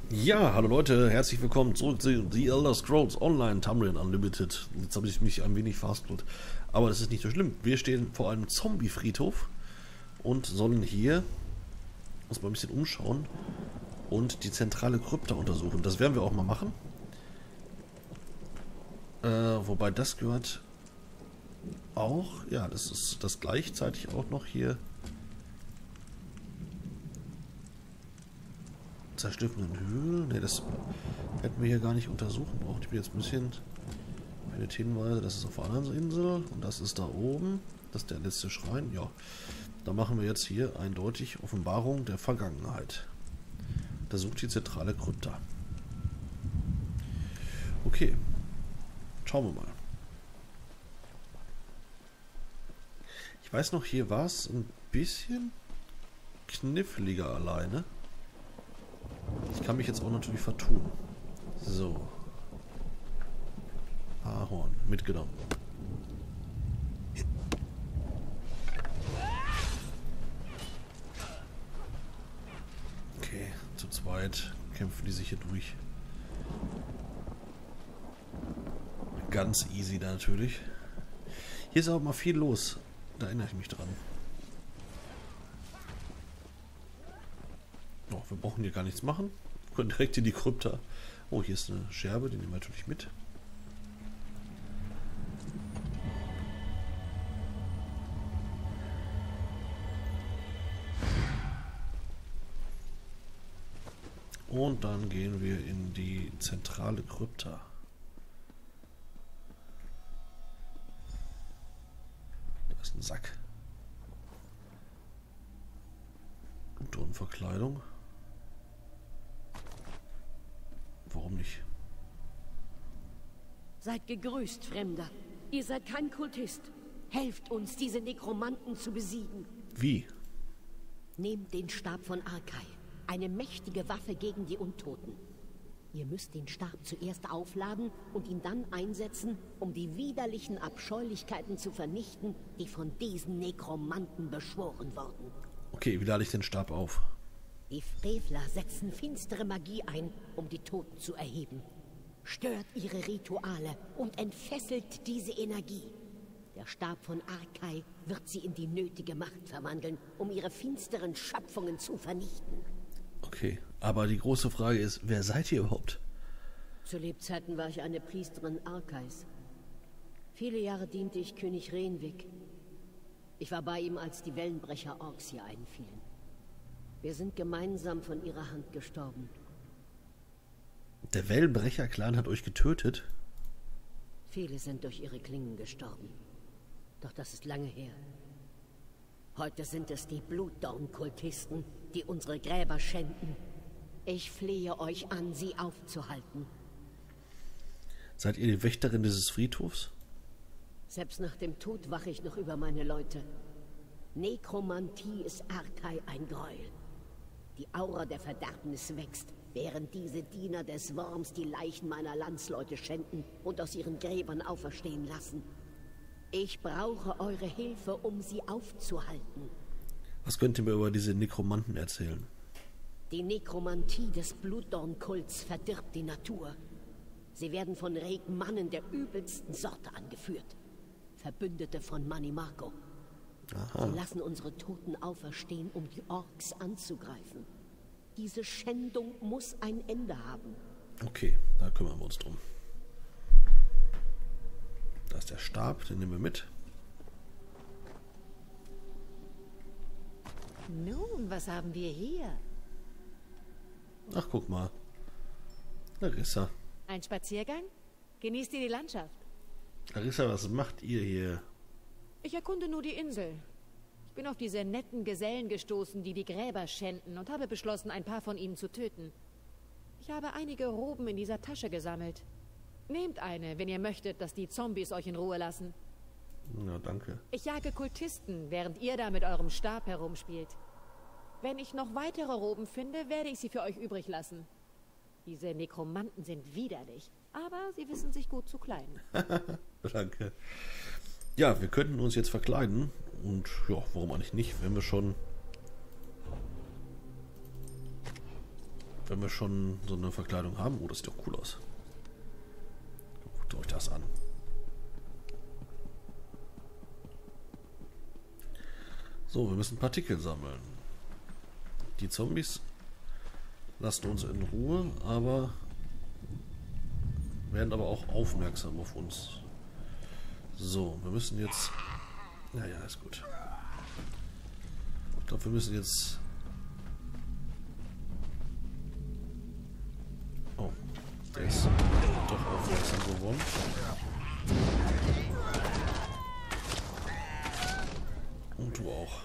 Ja, hallo Leute, herzlich willkommen zurück zu The Elder Scrolls Online Tamriel Unlimited. Jetzt habe ich mich ein wenig verhaspelt, aber das ist nicht so schlimm. Wir stehen vor einem Zombie-Friedhof und sollen hier uns mal ein bisschen umschauen und die zentrale Krypta untersuchen. Das werden wir auch mal machen. Wobei das gehört auch, ja, das ist das gleichzeitig auch noch hier zerstörenden Höhlen. Ne, das hätten wir hier gar nicht untersuchen braucht. Ich bin jetzt ein bisschen findet Hinweise, das ist auf der anderen Insel und das ist da oben. Das ist der letzte Schrein. Ja, da machen wir jetzt hier eindeutig Offenbarung der Vergangenheit. Da sucht die zentrale Krypta. Okay, schauen wir mal. Ich weiß noch, hier war es ein bisschen kniffliger alleine. Ich kann mich jetzt auch natürlich vertun. So. Ahorn, mitgenommen. Okay, zu zweit kämpfen die sich hier durch. Ganz easy da natürlich. Hier ist aber mal viel los. Da erinnere ich mich dran. Oh, wir brauchen hier gar nichts machen. Wir können direkt in die Krypta. Oh, hier ist eine Scherbe, die nehmen wir natürlich mit. Und dann gehen wir in die zentrale Krypta. Da ist ein Sack. Verkleidung. Warum nicht? Seid gegrüßt, Fremder. Ihr seid kein Kultist. Helft uns, diese Nekromanten zu besiegen. Wie? Nehmt den Stab von Arkai. Eine mächtige Waffe gegen die Untoten. Ihr müsst den Stab zuerst aufladen und ihn dann einsetzen, um die widerlichen Abscheulichkeiten zu vernichten, die von diesen Nekromanten beschworen wurden. Okay, wie lade ich den Stab auf? Die Frevler setzen finstere Magie ein, um die Toten zu erheben. Stört ihre Rituale und entfesselt diese Energie. Der Stab von Arkai wird sie in die nötige Macht verwandeln, um ihre finsteren Schöpfungen zu vernichten. Okay, aber die große Frage ist, wer seid ihr überhaupt? Zu Lebzeiten war ich eine Priesterin Arkais. Viele Jahre diente ich König Renwick. Ich war bei ihm, als die Wellenbrecher-Orks hier einfielen. Wir sind gemeinsam von ihrer Hand gestorben. Der Wellenbrecher-Clan hat euch getötet? Viele sind durch ihre Klingen gestorben. Doch das ist lange her. Heute sind es die Blutdorn-Kultisten, die unsere Gräber schänden. Ich flehe euch an, sie aufzuhalten. Seid ihr die Wächterin dieses Friedhofs? Selbst nach dem Tod wache ich noch über meine Leute. Nekromantie ist Arkai ein Gräuel. Die Aura der Verderbnis wächst, während diese Diener des Worms die Leichen meiner Landsleute schänden und aus ihren Gräbern auferstehen lassen. Ich brauche eure Hilfe, um sie aufzuhalten. Was könnt ihr mir über diese Nekromanten erzählen? Die Nekromantie des Blutdorn-Kults verdirbt die Natur. Sie werden von Regmannen der übelsten Sorte angeführt. Verbündete von Manimarco. Aha. Sie lassen unsere Toten auferstehen, um die Orks anzugreifen. Diese Schändung muss ein Ende haben. Okay, da kümmern wir uns drum. Da ist der Stab, den nehmen wir mit. Nun, was haben wir hier? Ach, guck mal. Larissa. Ein Spaziergang? Genießt ihr die Landschaft? Larissa, was macht ihr hier? Ich erkunde nur die Insel. Ich bin auf diese netten Gesellen gestoßen, die die Gräber schänden und habe beschlossen, ein paar von ihnen zu töten. Ich habe einige Roben in dieser Tasche gesammelt. Nehmt eine, wenn ihr möchtet, dass die Zombies euch in Ruhe lassen. Na, danke. Ich jage Kultisten, während ihr da mit eurem Stab herumspielt. Wenn ich noch weitere Roben finde, werde ich sie für euch übrig lassen. Diese Nekromanten sind widerlich, aber sie wissen sich gut zu kleiden. Danke. Ja, wir könnten uns jetzt verkleiden. Und ja, warum eigentlich nicht, wenn wir schon wenn wir schon so eine Verkleidung haben. Oh, das sieht doch cool aus. Guckt euch das an. So, wir müssen Partikel sammeln. Die Zombies lassen uns in Ruhe, aber werden aber auch aufmerksam auf uns. So, wir müssen jetzt... Ja, ist gut. Ich glaube, wir müssen jetzt... Oh, der ist doch aufmerksam geworden. Und du auch.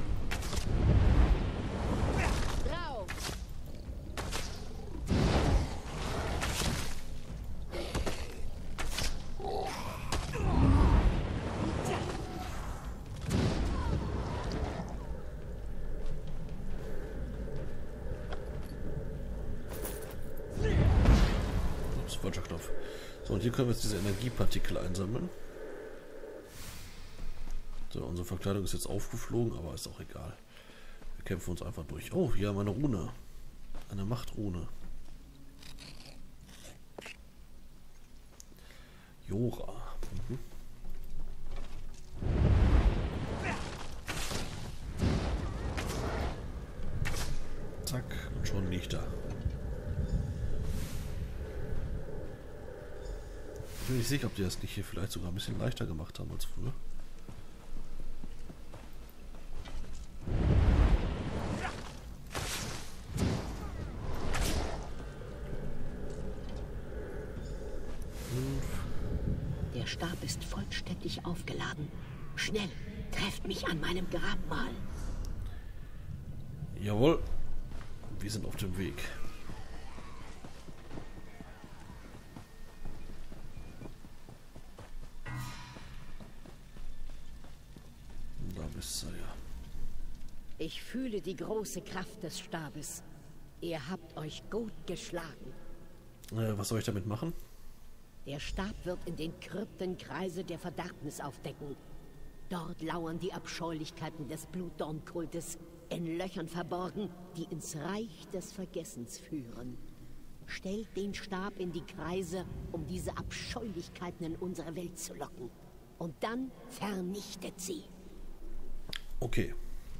Falscher Knopf. So, und hier können wir jetzt diese Energiepartikel einsammeln. So, unsere Verkleidung ist jetzt aufgeflogen, aber ist auch egal. Wir kämpfen uns einfach durch. Oh, hier haben wir eine Rune. Eine Machtrune. Jora. Mhm. Zack, und schon liegt er. Ich bin nicht sicher, ob die das nicht hier vielleicht sogar ein bisschen leichter gemacht haben als früher. Der Stab ist vollständig aufgeladen. Schnell, trefft mich an meinem Grabmal. Jawohl, wir sind auf dem Weg. Ich fühle die große Kraft des Stabes. Ihr habt euch gut geschlagen. Was soll ich damit machen? Der Stab wird in den Kryptenkreise der Verderbnis aufdecken. Dort lauern die Abscheulichkeiten des Blutdornkultes, in Löchern verborgen, die ins Reich des Vergessens führen. Stellt den Stab in die Kreise, um diese Abscheulichkeiten in unsere Welt zu locken. Und dann vernichtet sie. Okay.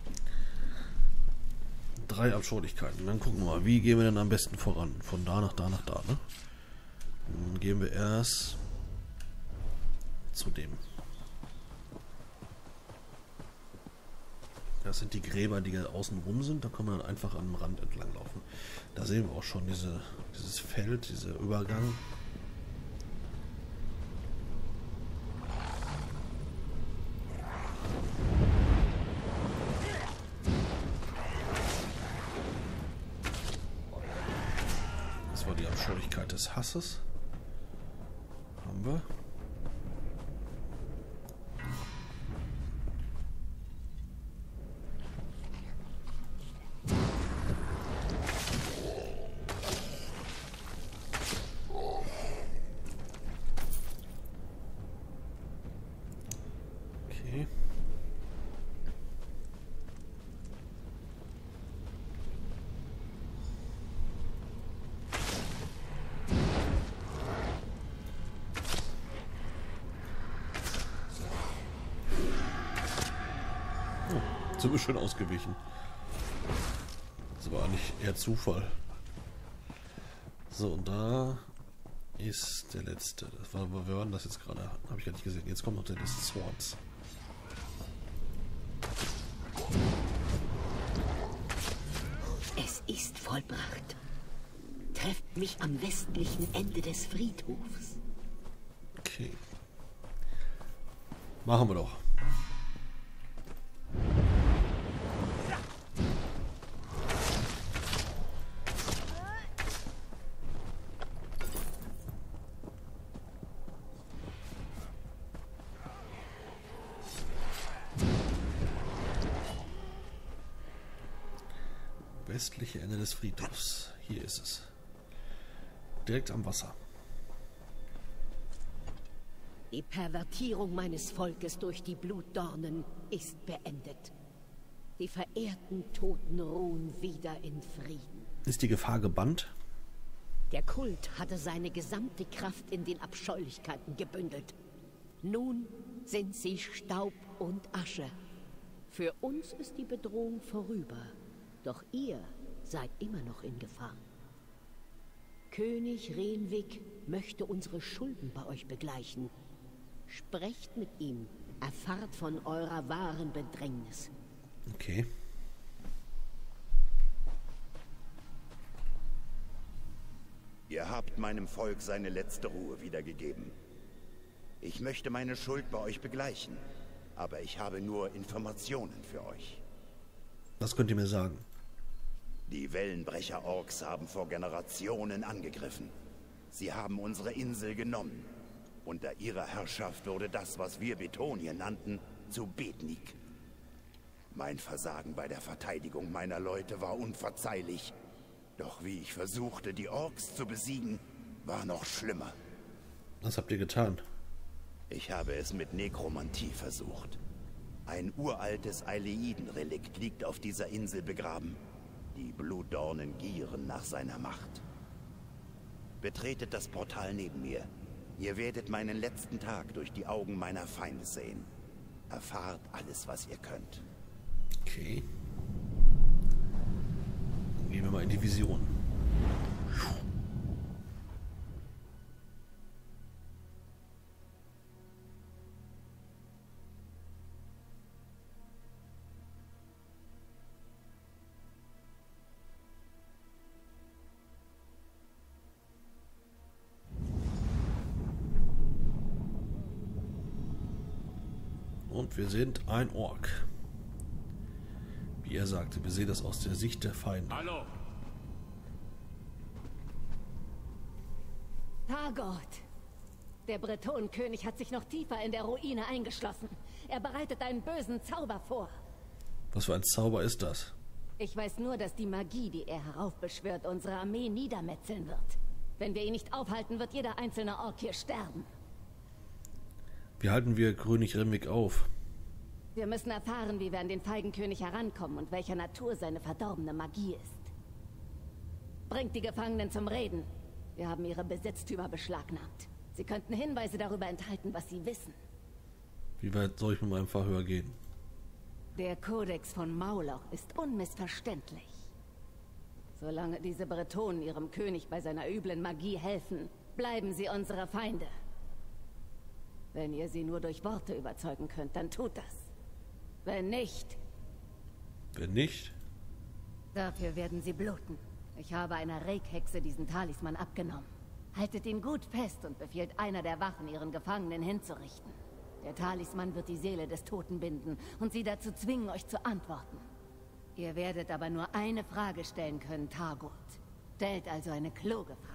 3 Abscheulichkeiten. Dann gucken wir mal, wie gehen wir denn am besten voran? Von da nach da nach da, ne? Dann gehen wir erst zu dem. Das sind die Gräber, die außen rum sind. Da kann man dann einfach am Rand entlang laufen. Da sehen wir auch schon dieses Feld, dieser Übergang. Das war die Abscheulichkeit des Hasses. Haben wir. Okay. Sind wir schön ausgewichen. Das war nicht eher Zufall. So, und da ist der letzte. Wir waren das jetzt gerade. Habe ich gar nicht gesehen. Jetzt kommt noch der des Swords. Es ist vollbracht. Trefft mich am westlichen Ende des Friedhofs. Okay. Machen wir doch. Westliche Ende des Friedhofs. Hier ist es. Direkt am Wasser. Die Pervertierung meines Volkes durch die Blutdornen ist beendet. Die verehrten Toten ruhen wieder in Frieden. Ist die Gefahr gebannt? Der Kult hatte seine gesamte Kraft in den Abscheulichkeiten gebündelt. Nun sind sie Staub und Asche. Für uns ist die Bedrohung vorüber. Doch ihr seid immer noch in Gefahr. König Renwick möchte unsere Schulden bei euch begleichen. Sprecht mit ihm. Erfahrt von eurer wahren Bedrängnis. Okay. Ihr habt meinem Volk seine letzte Ruhe wiedergegeben. Ich möchte meine Schuld bei euch begleichen, aber ich habe nur Informationen für euch. Was könnt ihr mir sagen? Die Wellenbrecher-Orks haben vor Generationen angegriffen. Sie haben unsere Insel genommen. Unter ihrer Herrschaft wurde das, was wir Betonien nannten, zu Betnik. Mein Versagen bei der Verteidigung meiner Leute war unverzeihlich. Doch wie ich versuchte, die Orks zu besiegen, war noch schlimmer. Was habt ihr getan? Ich habe es mit Nekromantie versucht. Ein uraltes Aileiden-Relikt liegt auf dieser Insel begraben. Die Blutdornen gieren nach seiner Macht. Betretet das Portal neben mir. Ihr werdet meinen letzten Tag durch die Augen meiner Feinde sehen. Erfahrt alles, was ihr könnt. Okay. Dann gehen wir mal in die Vision. Und wir sind ein Ork. Wie er sagte, wir sehen das aus der Sicht der Feinde. Hallo! Targott! Der Bretonenkönig hat sich noch tiefer in der Ruine eingeschlossen. Er bereitet einen bösen Zauber vor. Was für ein Zauber ist das? Ich weiß nur, dass die Magie, die er heraufbeschwört, unsere Armee niedermetzeln wird. Wenn wir ihn nicht aufhalten, wird jeder einzelne Ork hier sterben. Wie halten wir König Renwick auf? Wir müssen erfahren, wie wir an den Feigenkönig herankommen und welcher Natur seine verdorbene Magie ist. Bringt die Gefangenen zum Reden. Wir haben ihre Besitztümer beschlagnahmt. Sie könnten Hinweise darüber enthalten, was sie wissen. Wie weit soll ich mit meinem Verhör gehen? Der Kodex von Mauloch ist unmissverständlich. Solange diese Bretonen ihrem König bei seiner üblen Magie helfen, bleiben sie unsere Feinde. Wenn ihr sie nur durch Worte überzeugen könnt, dann tut das. Wenn nicht... Wenn nicht? Dafür werden sie bluten. Ich habe einer Reik-Hexe diesen Talisman abgenommen. Haltet ihn gut fest und befiehlt einer der Wachen, ihren Gefangenen hinzurichten. Der Talisman wird die Seele des Toten binden und sie dazu zwingen, euch zu antworten. Ihr werdet aber nur eine Frage stellen können, Targott. Stellt also eine kluge Frage.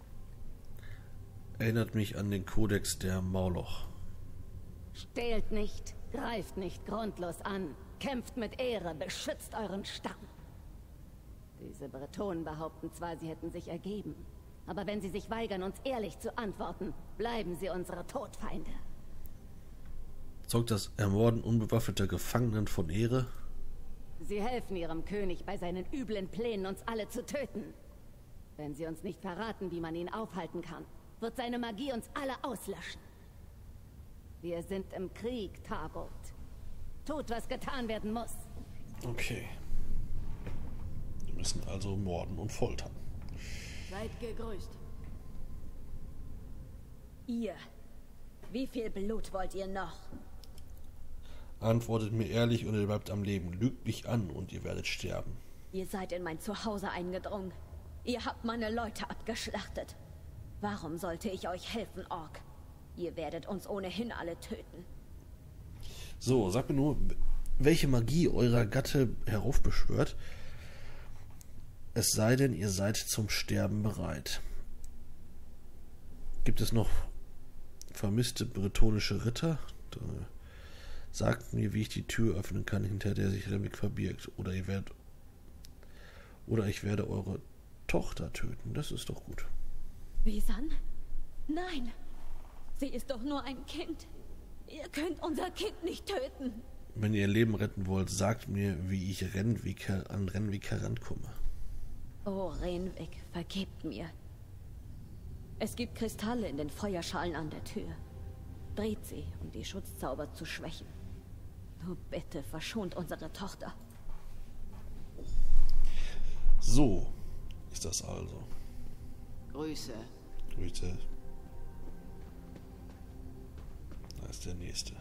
Erinnert mich an den Kodex der Mauloch. Stehlt nicht, greift nicht grundlos an, kämpft mit Ehre, beschützt euren Stamm. Diese Bretonen behaupten zwar, sie hätten sich ergeben, aber wenn sie sich weigern, uns ehrlich zu antworten, bleiben sie unsere Todfeinde. Zeugt das Ermorden unbewaffneter Gefangenen von Ehre? Sie helfen ihrem König bei seinen üblen Plänen, uns alle zu töten. Wenn sie uns nicht verraten, wie man ihn aufhalten kann, wird seine Magie uns alle auslöschen. Wir sind im Krieg, Targott. Tut, was getan werden muss. Okay. Wir müssen also morden und foltern. Seid gegrüßt. Ihr. Wie viel Blut wollt ihr noch? Antwortet mir ehrlich und ihr bleibt am Leben. Lügt mich an und ihr werdet sterben. Ihr seid in mein Zuhause eingedrungen. Ihr habt meine Leute abgeschlachtet. Warum sollte ich euch helfen, Ork? Ihr werdet uns ohnehin alle töten. So, sagt mir nur, welche Magie eurer Gatte heraufbeschwört. Es sei denn, ihr seid zum Sterben bereit. Gibt es noch vermisste bretonische Ritter? Sagt mir, wie ich die Tür öffnen kann, hinter der sich Renwick verbirgt. Oder ich werde eure Tochter töten. Das ist doch gut. Visan? Nein! Sie ist doch nur ein Kind. Ihr könnt unser Kind nicht töten. Wenn ihr ihr Leben retten wollt, sagt mir, wie ich an Renwick herankomme. Oh, Renwick, vergebt mir. Es gibt Kristalle in den Feuerschalen an der Tür. Dreht sie, um die Schutzzauber zu schwächen. Nur bitte verschont unsere Tochter. So ist das also. Grüße. Grüße. Da ist der nächste.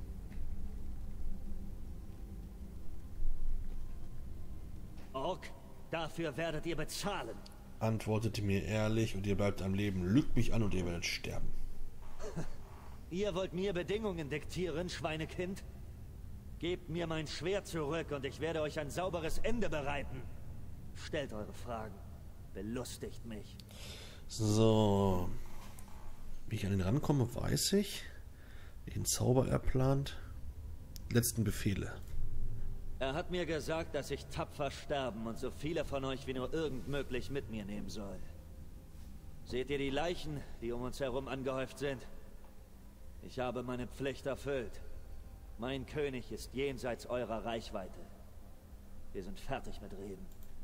Ork, dafür werdet ihr bezahlen. Antwortet mir ehrlich und ihr bleibt am Leben. Lügt mich an und ihr werdet sterben. Ihr wollt mir Bedingungen diktieren, Schweinekind? Gebt mir mein Schwert zurück und ich werde euch ein sauberes Ende bereiten. Stellt eure Fragen. Belustigt mich. So. Wie ich an ihn rankomme, weiß ich. Welchen Zauber er plant. Letzten Befehle. Er hat mir gesagt, dass ich tapfer sterben und so viele von euch wie nur irgend möglich mit mir nehmen soll. Seht ihr die Leichen, die um uns herum angehäuft sind? Ich habe meine Pflicht erfüllt. Mein König ist jenseits eurer Reichweite. Wir sind fertig mit Reden.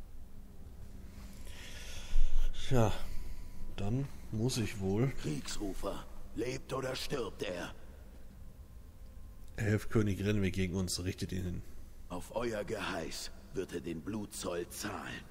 Tja, dann muss ich wohl. Kriegsrufer, lebt oder stirbt er? Helft König Renwick gegen uns, richtet ihn hin. Auf euer Geheiß wird er den Blutzoll zahlen.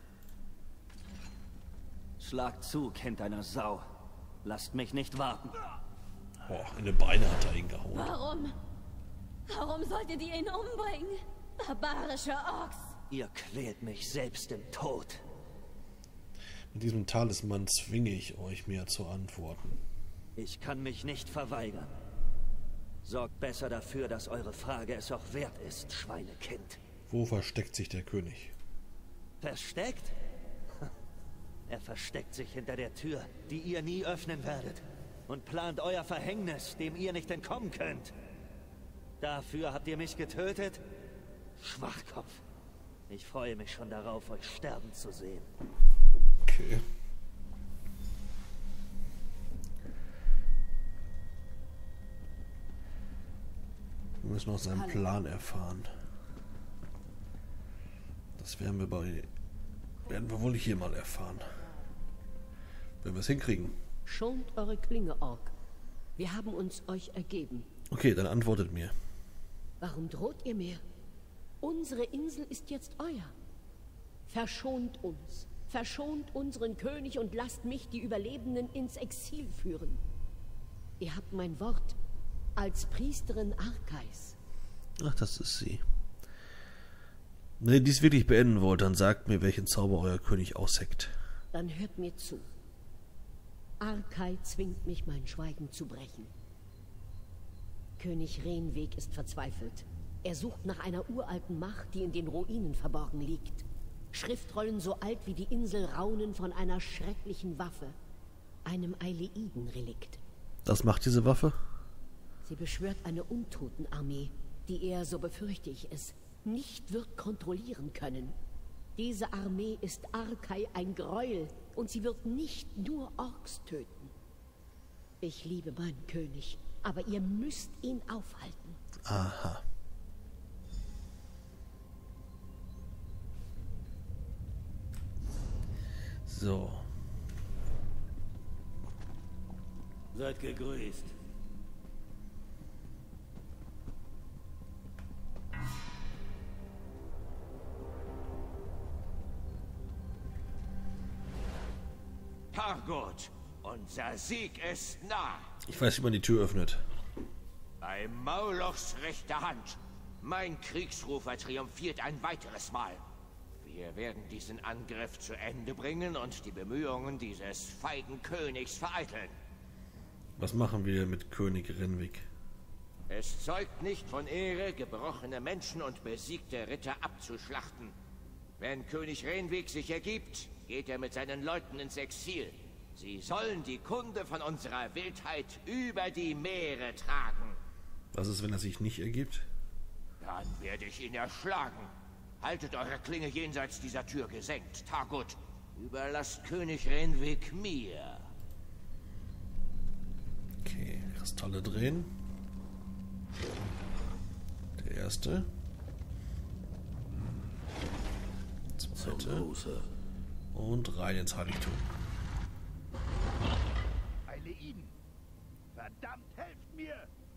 Schlag zu, Kind einer Sau. Lasst mich nicht warten. Boah, in die Beine hat er ihn gehauen. Warum? Warum solltet ihr ihn umbringen? Barbarische Orks! Ihr quält mich selbst im Tod. Mit diesem Talisman zwinge ich euch, mir zu antworten. Ich kann mich nicht verweigern. Sorgt besser dafür, dass eure Frage es auch wert ist, Schweinekind. Wo versteckt sich der König? Versteckt? Er versteckt sich hinter der Tür, die ihr nie öffnen werdet. Und plant euer Verhängnis, dem ihr nicht entkommen könnt. Dafür habt ihr mich getötet? Schwachkopf. Ich freue mich schon darauf, euch sterben zu sehen. Okay. Wir müssen noch seinen Plan erfahren. Das werden wir wohl hier mal erfahren. Wenn wir es hinkriegen. Schont eure Klinge, Ork. Wir haben uns euch ergeben. Okay, dann antwortet mir. Warum droht ihr mir? Unsere Insel ist jetzt euer. Verschont uns. Verschont unseren König und lasst mich die Überlebenden ins Exil führen. Ihr habt mein Wort als Priesterin Arkais. Ach, das ist sie. Wenn ihr dies wirklich beenden wollt, dann sagt mir, welchen Zauber euer König ausheckt. Dann hört mir zu. Arkai zwingt mich, mein Schweigen zu brechen. König Renwick ist verzweifelt. Er sucht nach einer uralten Macht, die in den Ruinen verborgen liegt. Schriftrollen so alt wie die Insel raunen von einer schrecklichen Waffe, einem Aileiden-Relikt. Was macht diese Waffe? Sie beschwört eine Untotenarmee, die er, so befürchte ich es, nicht wird kontrollieren können. Diese Armee ist Arkai ein Gräuel und sie wird nicht nur Orks töten. Ich liebe meinen König, aber ihr müsst ihn aufhalten. Aha. So. Seid gegrüßt. Targut, unser Sieg ist nah. Ich weiß, wie man die Tür öffnet. Bei Maulochs rechter Hand. Mein Kriegsrufer triumphiert ein weiteres Mal. Wir werden diesen Angriff zu Ende bringen und die Bemühungen dieses feigen Königs vereiteln. Was machen wir mit König Renwick? Es zeugt nicht von Ehre, gebrochene Menschen und besiegte Ritter abzuschlachten. Wenn König Renwick sich ergibt, geht er mit seinen Leuten ins Exil. Sie sollen die Kunde von unserer Wildheit über die Meere tragen. Was ist, wenn er sich nicht ergibt? Dann werde ich ihn erschlagen. Haltet eure Klinge jenseits dieser Tür gesenkt, Targut. Überlasst König Renwick mir. Okay, Kristalle drehen. Der erste. Zweite. Und rein ins Heiligtum. Eileiden! Verdammt, helft mir!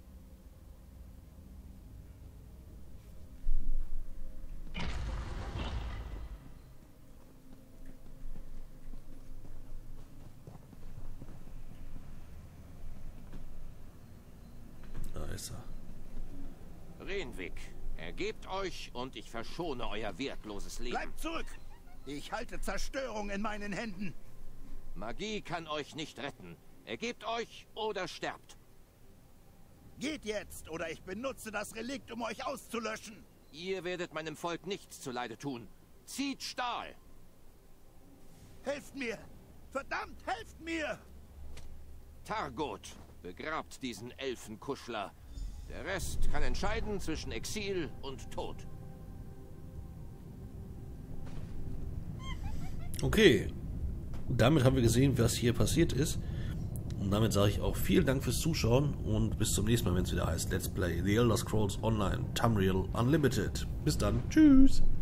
Da ist er. Renwick, ergebt euch und ich verschone euer wertloses Leben. Bleibt zurück! Ich halte Zerstörung in meinen Händen. Magie kann euch nicht retten. Ergebt euch oder sterbt. Geht jetzt, oder ich benutze das Relikt, um euch auszulöschen. Ihr werdet meinem Volk nichts zuleide tun. Zieht Stahl! Helft mir! Verdammt, helft mir! Targot, begrabt diesen Elfenkuschler. Der Rest kann entscheiden zwischen Exil und Tod. Okay, damit haben wir gesehen, was hier passiert ist. Und damit sage ich auch vielen Dank fürs Zuschauen und bis zum nächsten Mal, wenn es wieder heißt Let's Play The Elder Scrolls Online Tamriel Unlimited. Bis dann, tschüss!